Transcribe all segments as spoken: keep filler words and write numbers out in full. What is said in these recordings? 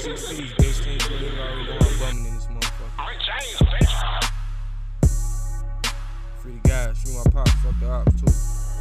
six piece, bitch. Ten twenty, you already know I'm bumming in this motherfucker. Free the guys, free my pops, fuck the ops too.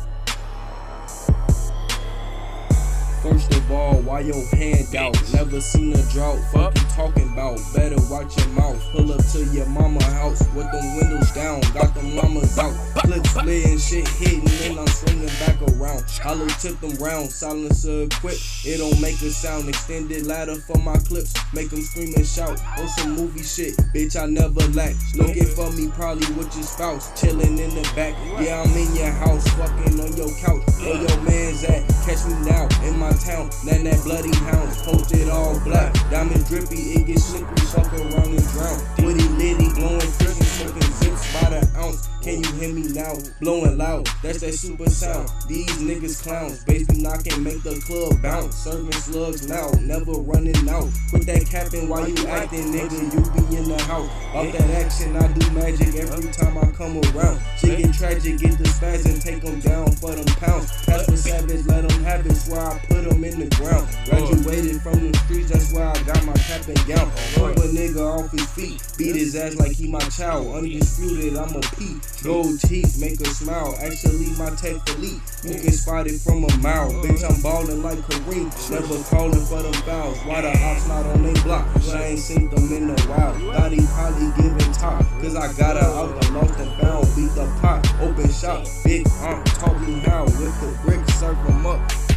First of all, why your hand out? Never seen a drought, fuck you talking about. Better watch your mouth. Pull up to your mama house with them windows down. Got them llamas out. Clip split and shit hitting, and I'm swinging back around. Hollow tip them rounds, silencer equipped. It don't make a sound. Extended ladder for my clips. Make them scream and shout on some movie shit. Bitch, I never lack. Looking for me probably with your spouse. Chilling in the back. Yeah, I'm in your house. Fucking on your couch. Where your man's at? Catch me now in my town. Then that bloody hounds. Posted all black. Diamond drippy. It gets slippery. Fuck around and drown. Witty litty. Blowing prison. Smoking zips by the ounce. Can you hear me now? Blowing loud, that's that super sound. These niggas clowns, bass be knocking, make the club bounce. Serving slugs now, never running out. Put that cap in while you acting, nigga, you be in the house. Off that action, I do magic every time I come around. Shit get tragic, get the spaz and take them down for them pounds. Pass for savage, let them have it, swear I put them in the ground. Graduated from the streets, that's why I got my cap and gown. Pump a nigga off his feet, beat his ass like he my child. Undisputed, I'm a P. Gold teeth, make her smile. Actually, my tech elite. You can spot it from a mile. Bitch, I'm ballin' like Kareem. Never callin' for them fouls. Why the ops not on they block? I ain't seen them in a while. Thought he probably giving top. Cause I got her out the lost and found. Beat the pot, open shop. Big arm, taught me how. With the brick, serve them up.